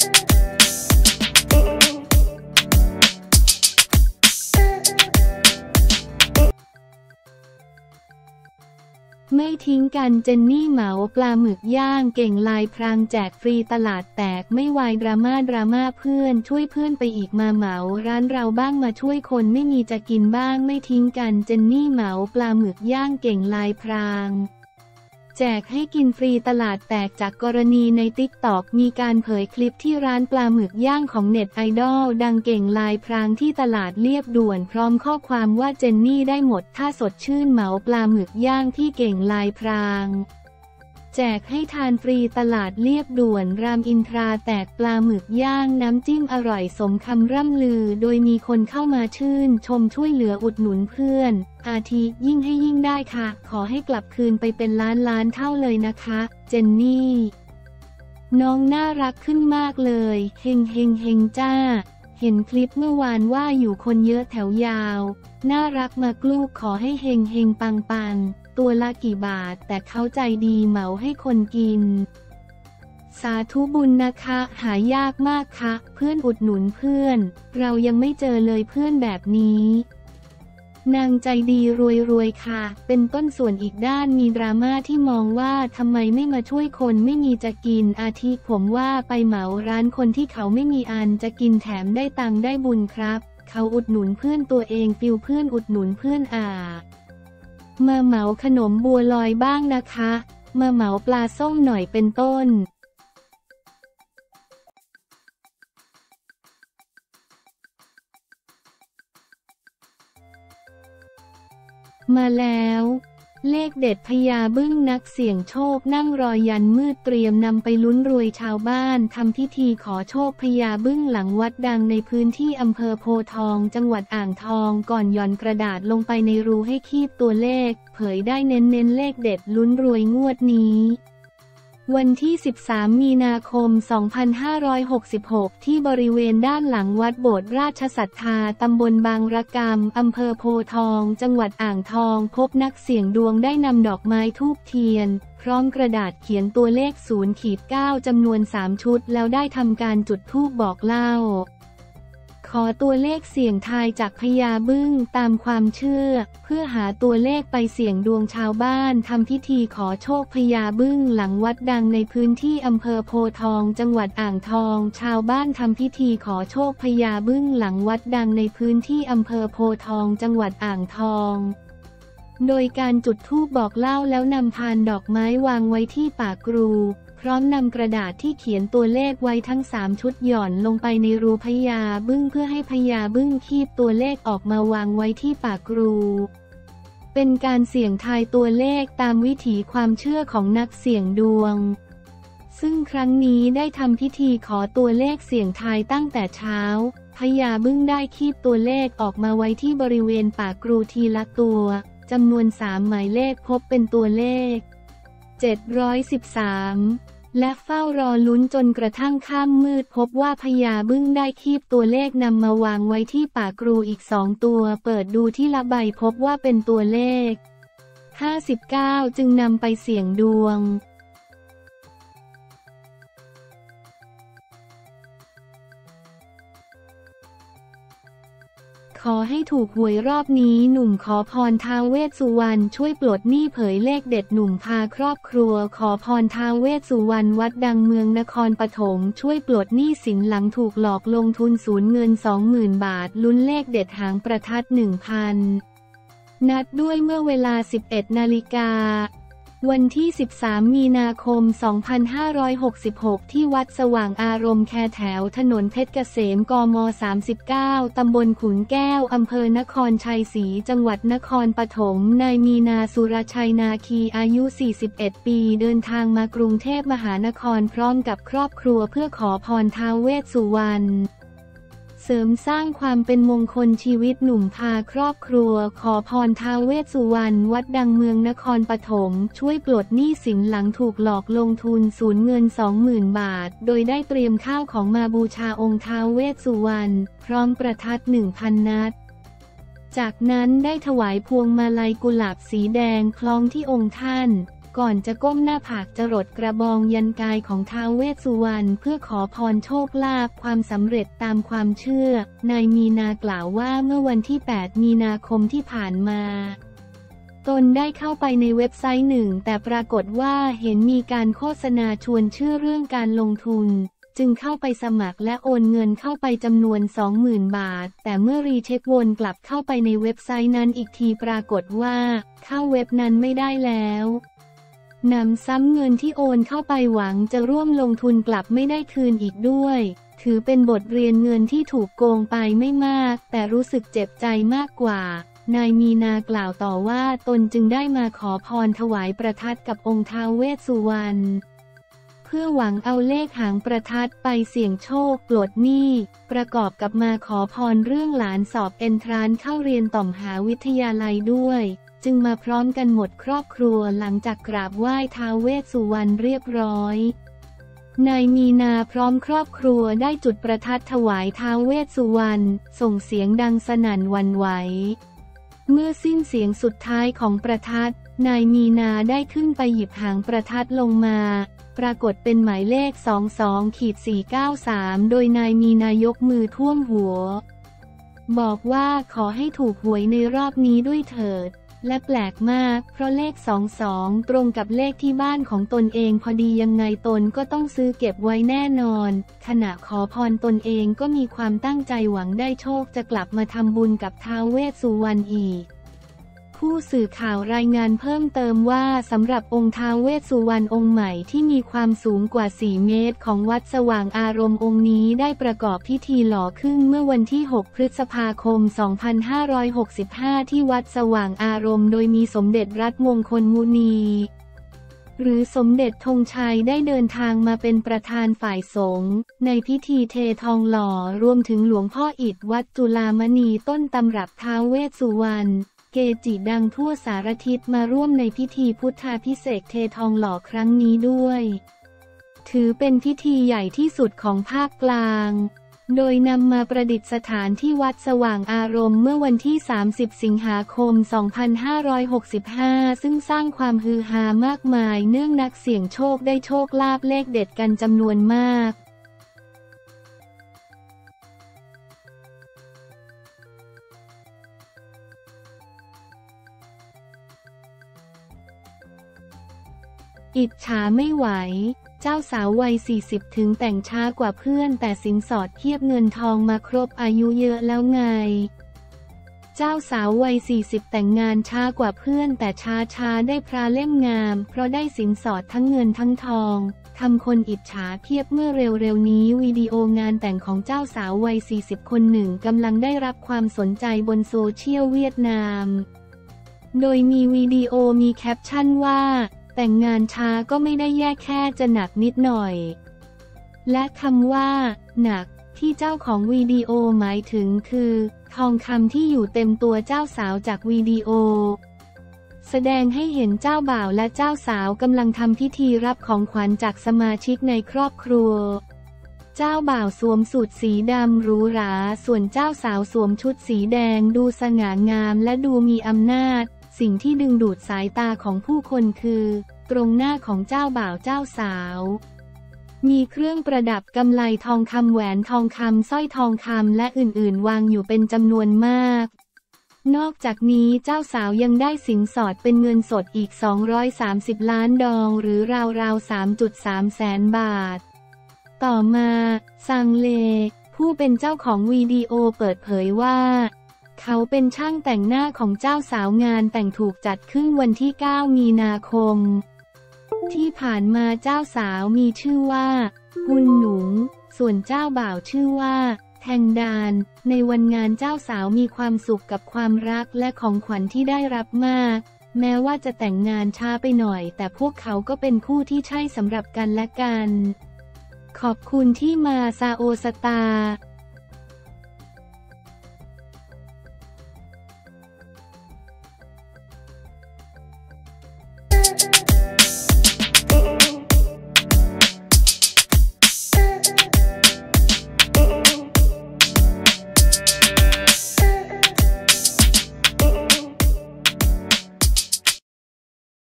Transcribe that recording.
ไม่ทิ้งกันเจนนี่เหมาปลาหมึกย่างเก่งลายพรางแจกฟรีตลาดแตกไม่วายดราม่าเพื่อนช่วยเพื่อนไปอีกมาเหมาร้านเราบ้างมาช่วยคนไม่มีจะกินบ้างไม่ทิ้งกันเจนนี่เหมาปลาหมึกย่างเก่งลายพรางแจกให้กินฟรีตลาดแตกจากกรณีในติ๊กต็อกมีการเผยคลิปที่ร้านปลาหมึกย่างของเน็ตไอดอลดังเก่งลายพรางที่ตลาดเรียบด่วนพร้อมข้อความว่าเจนนี่ได้หมดถ้าสดชื่นเหมาปลาหมึกย่างที่เก่งลายพรางแจกให้ทานฟรีตลาดเรียบด่วนรามอินทราแตกปลาหมึกย่างน้ำจิ้มอร่อยสมคำร่ำลือโดยมีคนเข้ามาชื่นชมช่วยเหลืออุดหนุนเพื่อนอาทิยิ่งให้ยิ่งได้ค่ะขอให้กลับคืนไปเป็นล้านเท่าเลยนะคะเจนนี่น้องน่ารักขึ้นมากเลยเฮงจ้าเห็นคลิปเมื่อวานว่าอยู่คนเยอะแถวยาวน่ารักมากลูกขอให้เฮงปังตัวละกี่บาทแต่เขาใจดีเหมาให้คนกินสาธุบุญนะคะหายากมากค่ะเพื่อนอุดหนุนเพื่อนเรายังไม่เจอเลยเพื่อนแบบนี้นางใจดีรวยค่ะเป็นต้นส่วนอีกด้านมีดราม่าที่มองว่าทำไมไม่มาช่วยคนไม่มีจะกินอาทิผมว่าไปเหมาร้านคนที่เขาไม่มีอันจะกินแถมได้ตังค์ได้บุญครับเขาอุดหนุนเพื่อนตัวเองฟิลเพื่อนอุดหนุนเพื่อนมาเหมาขนมบัวลอยบ้างนะคะมาเหมาปลาส้มหน่อยเป็นต้นมาแล้วเลขเด็ดพญาบึ้งนักเสี่ยงโชคนั่งรอยันมืดเตรียมนำไปลุ้นรวยชาวบ้านทำพิธีขอโชคพญาบึ้งหลังวัดดังในพื้นที่อำเภอโพธิ์ทองจังหวัดอ่างทองก่อนหย่อนกระดาษลงไปในรูให้คีบตัวเลขเผยได้เน้นเลขเด็ดลุ้นรวยงวดนี้วันที่13มีนาคม2566ที่บริเวณด้านหลังวัดโบสถ์ราชศรัทธาตำบลบางระกำอำเภอโพธิ์ทองจังหวัดอ่างทองพบนักเสี่ยงดวงได้นำดอกไม้ธูปเทียนพร้อมกระดาษเขียนตัวเลข0-9จำนวน3ชุดแล้วได้ทำการจุดธูปบอกเล่าขอตัวเลขเสี่ยงทายจากพญาบึ้งตามความเชื่อเพื่อหาตัวเลขไปเสี่ยงดวงชาวบ้านทำพิธีขอโชคพญาบึ้งหลังวัดดังในพื้นที่อำเภอโพธิ์ทองจังหวัดอ่างทองชาวบ้านทำพิธีขอโชคพญาบึ้งหลังวัดดังในพื้นที่อำเภอโพธิ์ทองจังหวัดอ่างทองโดยการจุดธูปบอกเล่าแล้วนำพานดอกไม้วางไว้ที่ปากรูพร้อมนำกระดาษที่เขียนตัวเลขไว้ทั้ง3ชุดหย่อนลงไปในรูพญาบึ้งเพื่อให้พญาบึ้งคีบตัวเลขออกมาวางไว้ที่ปากรูเป็นการเสี่ยงทายตัวเลขตามวิถีความเชื่อของนักเสี่ยงดวงซึ่งครั้งนี้ได้ทำพิธีขอตัวเลขเสี่ยงทายตั้งแต่เช้าพญาบึ้งได้คีบตัวเลขออกมาไว้ที่บริเวณปากรูทีละตัวจำนวน3หมายเลขพบเป็นตัวเลข713และเฝ้ารอลุ้นจนกระทั่งค่ำมืดพบว่าพญาบึ้งได้คีบตัวเลขนำมาวางไว้ที่ปากรูอีก2ตัวเปิดดูที่ละใบพบว่าเป็นตัวเลข59จึงนำไปเสี่ยงดวงขอให้ถูกหวยรอบนี้หนุ่มขอพรท้าวเวสสุวรรณช่วยปลดหนี้เผยเลขเด็ดหนุ่มพาครอบครัวขอพรท้าวเวสสุวรรณวัดดังเมืองนครปฐมช่วยปลดหนี้สินหลังถูกหลอกลงทุนสูญเงิน 20,000 บาทลุ้นเลขเด็ดหางประทัด 1,000 นัดด้วยเมื่อเวลา 11 นาฬิกาวันที่13มีนาคม2566ที่วัดสว่างอารมณ์แคแถวถนนเพชรเกษมกม39ตำบลขุนแก้วอำเภอนครชัยศรีจังหวัดนครปฐมนายมีนาสุรชัยนาคีอายุ41ปีเดินทางมากรุงเทพมหานครพร้อมกับครอบครัวเพื่อขอพรท้าวเวสสุวรรณเสริมสร้างความเป็นมงคลชีวิตหนุ่มพาครอบครัวขอพรท้าวเวสสุวรรณวัดดังเมืองนครปฐมช่วยปลดหนี้สินหลังถูกหลอกลงทุนสูญเงิน 20,000 บาทโดยได้เตรียมข้าวของมาบูชาองค์ท้าวเวสสุวรรณพร้อมประทัด 1,000 นัดจากนั้นได้ถวายพวงมาลัยกุหลาบสีแดงคล้องที่องค์ท่านก่อนจะก้มหน้าผากจรดกระบองยันกายของท้าวเวสสุวรรณเพื่อขอพรโชคลาภความสำเร็จตามความเชื่อนายมีนากล่าวว่าเมื่อวันที่ 8 มีนาคมที่ผ่านมาตนได้เข้าไปในเว็บไซต์หนึ่งแต่ปรากฏว่าเห็นมีการโฆษณาชวนเชื่อเรื่องการลงทุนจึงเข้าไปสมัครและโอนเงินเข้าไปจำนวน 20,000 บาทแต่เมื่อรีเช็ควนกลับเข้าไปในเว็บไซต์นั้นอีกทีปรากฏว่าเข้าเว็บนั้นไม่ได้แล้วนำซ้ำเงินที่โอนเข้าไปหวังจะร่วมลงทุนกลับไม่ได้คืนอีกด้วยถือเป็นบทเรียนเงินที่ถูกโกงไปไม่มากแต่รู้สึกเจ็บใจมากกว่านายมีนากล่าวต่อว่าตนจึงได้มาขอพรถวายประทัดกับองค์ท้าวเวสสุวรรณเพื่อหวังเอาเลขหางประทัดไปเสี่ยงโชคปลดหนี้ประกอบกับมาขอพรเรื่องหลานสอบเอนทรานซ์เข้าเรียนต่อมหาวิทยาลัยด้วยจึงมาพร้อมกันหมดครอบครัวหลังจากกราบไหว้ท้าวเวสสุวรรณเรียบร้อยนายมีนาพร้อมครอบครัวได้จุดประทัดถวายท้าวเวสสุวรรณส่งเสียงดังสนั่นหวั่นไหวเมื่อสิ้นเสียงสุดท้ายของประทัดนายมีนาได้ขึ้นไปหยิบหางประทัดลงมาปรากฏเป็นหมายเลข 22-493 โดยนายมีนายกมือท่วมหัวบอกว่าขอให้ถูกหวยในรอบนี้ด้วยเถิดและแปลกมากเพราะเลข 22 ตรงกับเลขที่บ้านของตนเองพอดียังไงตนก็ต้องซื้อเก็บไว้แน่นอนขณะขอพรตนเองก็มีความตั้งใจหวังได้โชคจะกลับมาทำบุญกับท้าวเวสสุวรรณอีกผู้สื่อข่าวรายงานเพิ่มเติมว่าสำหรับองค์ท้าวเวสสุวรรณองค์ใหม่ที่มีความสูงกว่า 4 เมตรของวัดสว่างอารมณ์องค์นี้ได้ประกอบพิธีหล่อขึ้นเมื่อวันที่ 6 พฤษภาคม 2565 ที่วัดสว่างอารมณ์โดยมีสมเด็จรัตนมงคลมุนีหรือสมเด็จธงชัยได้เดินทางมาเป็นประธานฝ่ายสงฆ์ในพิธีเททองหล่อรวมถึงหลวงพ่ออิฐวัดจุฬามณีต้นตำรับท้าวเวสสุวรรณเกจิดังทั่วสารทิศมาร่วมในพิธีพุทธาภิเษกเททองหล่อครั้งนี้ด้วยถือเป็นพิธีใหญ่ที่สุดของภาคกลางโดยนำมาประดิษฐานที่วัดสว่างอารมณ์เมื่อวันที่ 30 สิงหาคม 2565 ซึ่งสร้างความฮือฮามากมายเนื่องนักเสี่ยงโชคได้โชคลาภเลขเด็ดกันจำนวนมากอิจฉาไม่ไหวเจ้าสาววัย 40 ถึงแต่งช้ากว่าเพื่อนแต่สินสอดเทียบเงินทองมาครบอายุเยอะแล้วไงเจ้าสาววัย 40 แต่งงานช้ากว่าเพื่อนแต่ช้าได้พระเล่มงามเพราะได้สินสอดทั้งเงินทั้งทองทำคนอิจฉาเพียบเมื่อเร็วๆนี้วิดีโองานแต่งของเจ้าสาววัย 40 คนหนึ่งกำลังได้รับความสนใจบนโซเชียลเวียดนามโดยมีวิดีโอมีแคปชั่นว่าแต่งงานช้าก็ไม่ได้แย่แค่จะหนักนิดหน่อยและคำว่าหนักที่เจ้าของวิดีโอหมายถึงคือทองคำที่อยู่เต็มตัวเจ้าสาวจากวิดีโอแสดงให้เห็นเจ้าบ่าวและเจ้าสาวกำลังทำพิธีรับของขวัญจากสมาชิกในครอบครัวเจ้าบ่าวสวมสูทสีดำหรูหราส่วนเจ้าสาวสวมชุดสีแดงดูสง่างามและดูมีอำนาจสิ่งที่ดึงดูดสายตาของผู้คนคือตรงหน้าของเจ้าบ่าวเจ้าสาวมีเครื่องประดับกำไลทองคำแหวนทองคำสร้อยทองคำและอื่นๆวางอยู่เป็นจำนวนมากนอกจากนี้เจ้าสาวยังได้สินสอดเป็นเงินสดอีก230 ล้านดองหรือราวๆ 3.3 แสนบาทต่อมาซังเลผู้เป็นเจ้าของวิดีโอเปิดเผยว่าเขาเป็นช่างแต่งหน้าของเจ้าสาวงานแต่งถูกจัดขึ้นวันที่ 9 มีนาคมที่ผ่านมาเจ้าสาวมีชื่อว่าฮุนหนุงส่วนเจ้าบ่าวชื่อว่าแทงดานในวันงานเจ้าสาวมีความสุขกับความรักและของขวัญที่ได้รับมากแม้ว่าจะแต่งงานช้าไปหน่อยแต่พวกเขาก็เป็นคู่ที่ใช่สำหรับกันและกันขอบคุณที่มาซาโอสตาร์